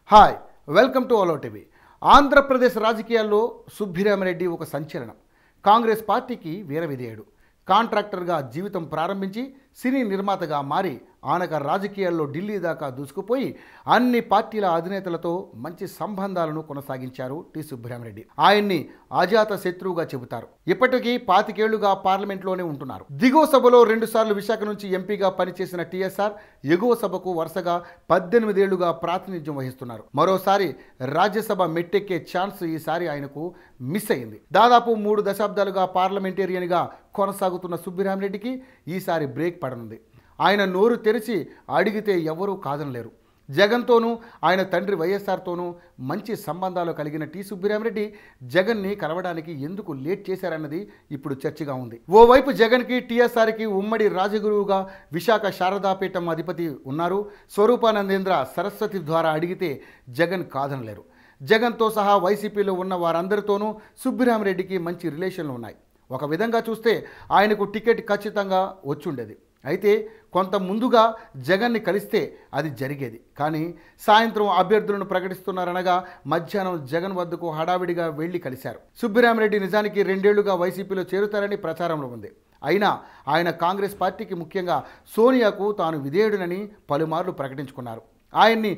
Hi welcome to ALO TV. Andhra Pradesh రాజకీయాల్లో సుబ్బిరామి రెడ్డి ఒక సంచలనం. కాంగ్రెస్ పార్టీకి వీరవిధేయుడు. కాంట్రాక్టర్గా జీవితం ప్రారంభించి సినీ నిర్మాతగా మారి ఆనక రాజకీయాల్లో ఢిల్లీ దాకా దూసుకుపోయి అన్ని పార్టీల అధినేతలతో మంచి సంబంధాలను కొనసాగించారు సుబ్బరామి రెడ్డి. ఆయన్ని అజాత శత్రువుగా చెబుతారు. ఇప్పటికీ 25 ఏళ్లుగా పార్లమెంట్లోనే ఉంటున్నారు. దిగువ సభలో 2 సార్లు విశాఖ నుంచి ఎంపీగా పనిచేసిన టీఎస్ఆర్ ఎగువ సభకు వరుసగా 18 ఏళ్లుగా ప్రాతినిధ్యం వహిస్తున్నారు. మరోసారి రాజ్యసభ మెట్టెక్కే ఛాన్స్ ఈసారి ఆయనకు మిస్ అయింది. దాదాపు 3 దశాబ్దాలుగా పార్లమెంటేరియన్గా కొనసాగుతున్న సుబ్బిరామి రెడ్డికి ఈసారి బ్రేక్ పడనుంది. ఆయన నోరు తెరిచి అడిగితే ఎవరూ కాదనలేరు. జగన్తోనూ ఆయన తండ్రి వైఎస్ఆర్తోనూ మంచి సంబంధాలు కలిగిన సుబ్బిరామి రెడ్డి జగన్ని కలవడానికి ఎందుకు లేట్ చేశారన్నది ఇప్పుడు చర్చగా ఉంది. ఓవైపు జగన్కి టీఎస్ఆర్కి ఉమ్మడి రాజగురువుగా విశాఖ శారదాపీఠం అధిపతి ఉన్నారు. స్వరూపానందేంద్ర సరస్వతి ద్వారా అడిగితే జగన్ కాదనలేరు. జగన్తో సహా వైసీపీలో ఉన్న వారందరితోనూ సుబ్బిరామి రెడ్డికి మంచి రిలేషన్లు ఉన్నాయి. ఒక విధంగా చూస్తే ఆయనకు టికెట్ ఖచ్చితంగా వచ్చుండేది. అయితే కొంత ముందుగా జగన్ని కలిస్తే అది జరిగేది. కానీ సాయంత్రం అభ్యర్థులను ప్రకటిస్తున్నారనగా మధ్యాహ్నం జగన్ వద్దకు హడావిడిగా వెళ్లి కలిశారు. సుబ్బిరామి రెడ్డి నిజానికి 2 ఏళ్లుగా వైసీపీలో చేరుతారని ప్రచారంలో ఉంది. అయినా ఆయన కాంగ్రెస్ పార్టీకి, ముఖ్యంగా సోనియాకు తాను విధేయుడినని పలుమార్లు ప్రకటించుకున్నారు. ఆయన్ని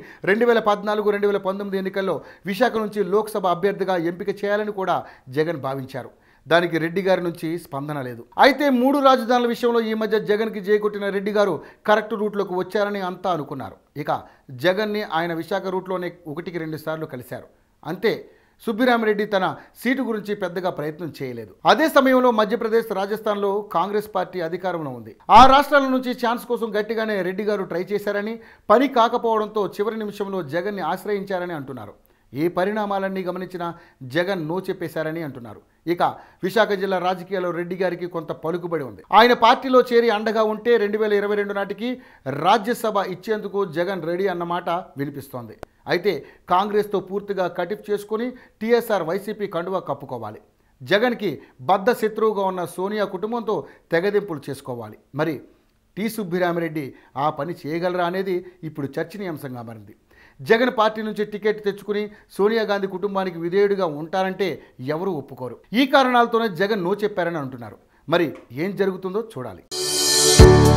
2014-2019 ఎన్నికల్లో విశాఖ నుంచి లోక్సభ అభ్యర్థిగా ఎంపిక చేయాలని కూడా జగన్ భావించారు. దానికి రెడ్డి గారి నుంచి స్పందన లేదు. అయితే 3 రాజధానుల విషయంలో ఈ మధ్య జగన్కి జయకొట్టిన రెడ్డి గారు కరెక్ట్ రూట్లోకి వచ్చారని అంతా అనుకున్నారు. ఇక జగన్ని ఆయన విశాఖ రూట్లోనే 1-2 సార్లు కలిశారు. అంతే. సుబ్బిరామి రెడ్డి తన సీటు గురించి పెద్దగా ప్రయత్నం చేయలేదు. అదే సమయంలో మధ్యప్రదేశ్, రాజస్థాన్లో కాంగ్రెస్ పార్టీ అధికారంలో ఉంది. ఆ రాష్ట్రాల నుంచి ఛాన్స్ కోసం గట్టిగానే రెడ్డి గారు ట్రై చేశారని, పని కాకపోవడంతో చివరి నిమిషంలో జగన్ని ఆశ్రయించారని అంటున్నారు. ఈ పరిణామాలన్నీ గమనించిన జగన్ నో చెప్పేశారని అంటున్నారు. ఇక విశాఖ జిల్లా రాజకీయాల్లో రెడ్డి గారికి కొంత పలుకుబడి ఉంది. ఆయన పార్టీలో చేరి అండగా ఉంటే 2022 నాటికి రాజ్యసభ ఇచ్చేందుకు జగన్ రెడీ అన్నమాట వినిపిస్తోంది. అయితే కాంగ్రెస్తో పూర్తిగా కటిఫ్ చేసుకుని టీఎస్ఆర్ వైసీపీ కండువా కప్పుకోవాలి. జగన్కి బద్ధ శత్రువుగా ఉన్న సోనియా కుటుంబంతో తెగదెంపులు చేసుకోవాలి. మరి సుబ్బిరామి రెడ్డి ఆ పని చేయగలరా అనేది ఇప్పుడు చర్చనీయాంశంగా మారింది. జగన్ పార్టీ నుంచి టికెట్ తెచ్చుకుని సోనియా గాంధీ కుటుంబానికి విధేయుడిగా ఉంటారంటే ఎవరూ ఒప్పుకోరు. ఈ కారణాలతోనే జగన్ నో చెప్పారని అంటున్నారు. మరి ఏం జరుగుతుందో చూడాలి.